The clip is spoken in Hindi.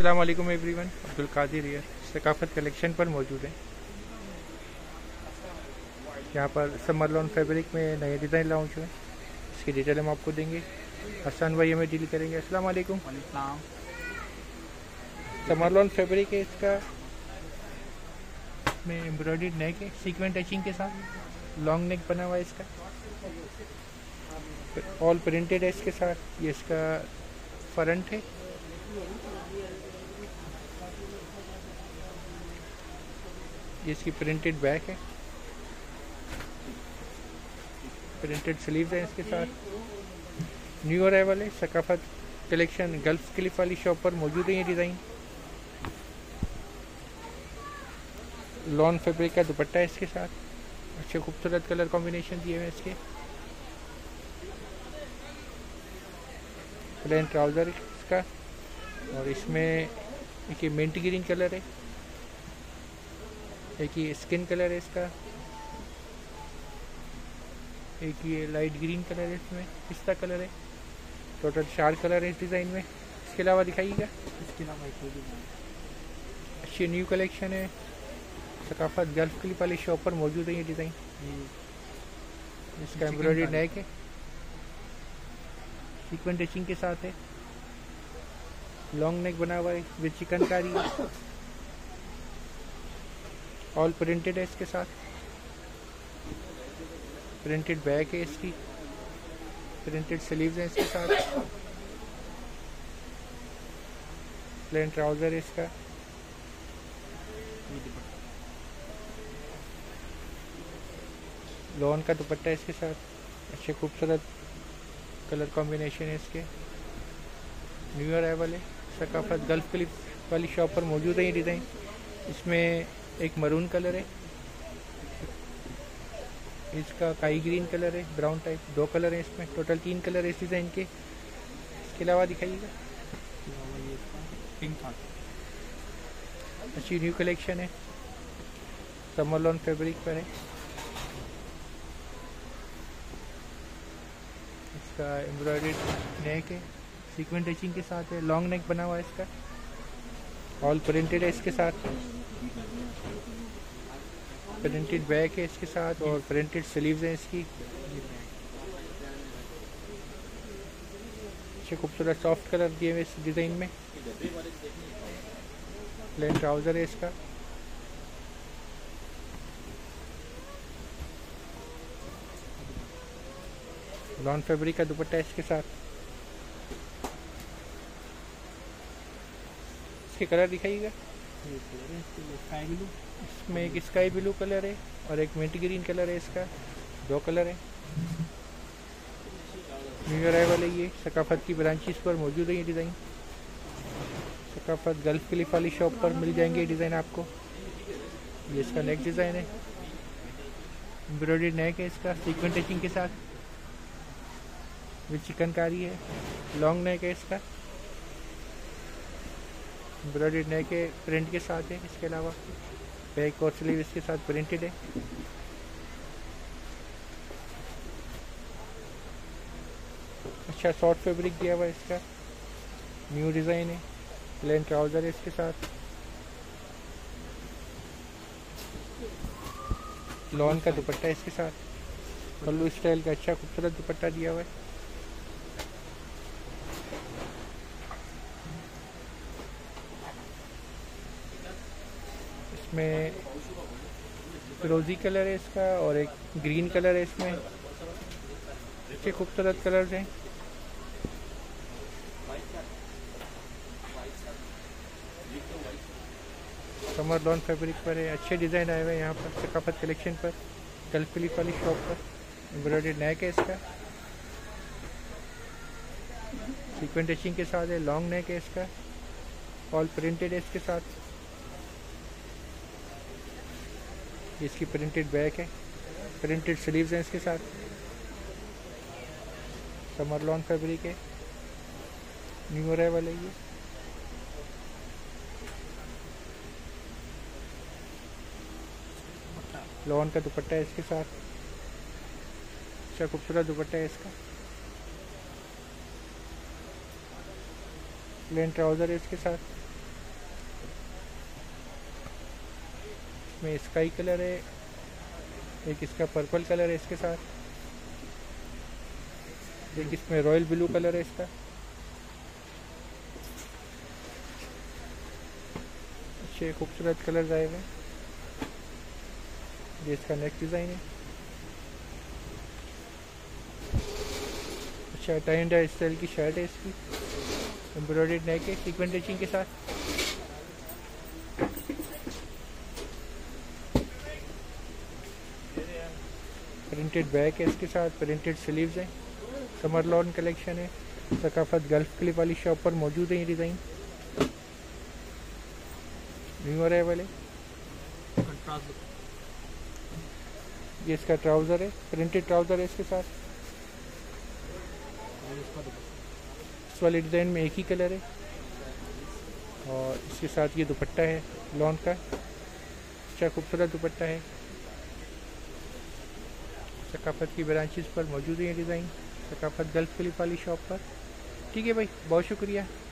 अस्सलाम वालेकुम everyone, Abdul Qadir here Saqafat collection पर मौजूद हैं। यहाँ पर समर लॉन फैब्रिक में नए डिज़ाइन लॉन्च हुए, इसकी डिटेल हम आपको देंगे। हसन भाई हमें डील करेंगे। अस्सलाम वालेकुम। समर लॉन फैब्रिक है, इसका में एम्ब्रॉयडर्ड नेक है सीक्वेंट टचिंग के साथ, लॉन्ग नेक बना हुआ है इसका, ऑल प्रिंटेड है इसके साथ। ये इसका फ्रंट है, ये इसकी प्रिंटेड बैक है, प्रिंटेड स्लीव्स है इसके साथ। न्यू अराइवल है, सकाफत कलेक्शन गल्फ क्लिफ वाली शॉप पर मौजूद है ये डिज़ाइन। लॉन फैब्रिक का दुपट्टा है इसके साथ, अच्छे खूबसूरत कलर कॉम्बिनेशन दिए हुए हैं इसके। प्लेन ट्राउज़र इसका, और इसमें एक ये मिंट ग्रीन कलर है, एक ये स्किन कलर है इसका, एक ये लाइट ग्रीन कलर है, इसमें पिस्ता कलर है। टोटल 4 कलर है इस डिज़ाइन में। इसके अलावा दिखाइएगा। इसके अलावा अच्छी न्यू कलेक्शन है, सकाफत गल्फ क्लिप वाली शॉप पर मौजूद है ये डिज़ाइन। इसका एम्ब्रॉयडरी नेक है, सीक्वेंट टचिंग के साथ है, लॉन्ग नेक बना हुआ है विद चिकनकारी है, ऑल प्रिंटेड है इसके साथ। प्रिंटेड बैक है इसकी, प्रिंटेड स्लीव्स हैं इसके साथ। प्लेन ट्राउज़र है इसका, लॉन का दुपट्टा है इसके साथ, अच्छे खूबसूरत कलर कॉम्बिनेशन है इसके। न्यू अराइवल है, सकाफत गल्फ क्लिप वाली शॉप पर मौजूद है ये डिज़ाइन। इसमें एक मरून कलर है, इसका काई ग्रीन कलर है, ब्राउन टाइप, 2 कलर है इसमें। टोटल 3 कलर है इस डिज़ाइन के। इसके अलावा दिखाइएगा। अच्छी न्यू कलेक्शन है, समर लॉन फैब्रिक पर है। इसका एम्ब्रॉयडर्ड नेक है, सीक्वेंट टचिंग के साथ है, लॉन्ग नेक बना हुआ है इसका, ऑल प्रिंटेड है इसके साथ। प्रिंटेड बैक है इसके साथ, और प्रिंटेड स्लीव्स हैं इसकी। अच्छे खूबसूरत सॉफ्ट कलर दिए हुए इस डिज़ाइन में। प्लेन ट्राउज़र है इसका, लॉन फैब्रिक का दुपट्टा है इसके साथ। इसके कलर दिखाइएगा। इसमें एक स्काई ब्लू कलर है और एक मिंट ग्रीन कलर है इसका, 2 कलर है। न्यू अराइवल है ये, सकाफत की ब्रांचेस पर मौजूद है ये डिज़ाइन। सकाफत गल्फ क्लिफ वाली शॉप पर मिल जाएंगे ये डिज़ाइन आपको। ये इसका नेक्स्ट डिज़ाइन है, एम्ब्रॉयडर्ड नेक है इसका, सीक्वेंट टचिंग के साथ विद चिकनकारी है, लॉन्ग नेक है इसका, एम्ब्रॉयडर्ड नेक है, प्रिंट के साथ है। इसके अलावा बैक और स्लीव इसके साथ प्रिंटेड है। अच्छा सॉफ्ट फैब्रिक दिया हुआ है इसका, न्यू डिज़ाइन है। प्लेन ट्राउज़र है इसके साथ, लॉन का दुपट्टा है इसके साथ, पल्लू स्टाइल का अच्छा खूबसूरत दुपट्टा दिया हुआ है। इसमें फिरोजी कलर है इसका, और एक ग्रीन कलर है इसमें। अच्छे खूबसूरत कलर्स हैं। समर लॉन फैब्रिक पर है, अच्छे डिज़ाइन आए हुए हैं यहाँ पर सकाफत कलेक्शन पर, गल्फ क्लिफ वाली शॉप पर। एम्ब्रॉयडर्ड नेक है इसका, सीक्वेंट टचिंग के साथ है, लॉन्ग नेक है इसका, ऑल प्रिंटेड है इसके साथ। इसकी प्रिंटेड बैक है, प्रिंटेड स्लीव्स हैं इसके साथ। समर लॉन फैब्रिक है, न्यू अराइवल है ये। लॉन का दुपट्टा है इसके साथ, अच्छा खूबसूरत दुपट्टा है इसका। प्लेन ट्राउज़र है इसके साथ, इसमें स्काई कलर है, एक इसका पर्पल कलर है इसके साथ, एक इसमें रॉयल ब्लू कलर है इसका। अच्छे खूबसूरत कलर आए हुए हैं। ये इसका नेक डिज़ाइन है। अच्छा टाई एंड डाई स्टाइल की शर्ट है इसकी, एम्ब्रॉयडर्ड नेक है सीक्वेंट टचिंग के साथ। प्रिंटेड बैक है इसके साथ, प्रिंटेड स्लीव्स हैं। समर लॉन कलेक्शन है। सकाफत गल्फ क्लिप वाली शॉप पर मौजूद है ये डिज़ाइन, न्यू अराइवल है। ये इसका ट्राउज़र है, प्रिंटेड ट्राउज़र है इसके साथ। इस वाले डिज़ाइन में एक ही कलर है और इसके साथ ये दुपट्टा है लॉन का। अच्छा खूबसूरत दुपट्टा है। सकाफत की ब्रांचेस पर मौजूद है ये डिज़ाइन, सकाफत गल्फ क्लिप वाली शॉप पर। ठीक है भाई, बहुत शुक्रिया।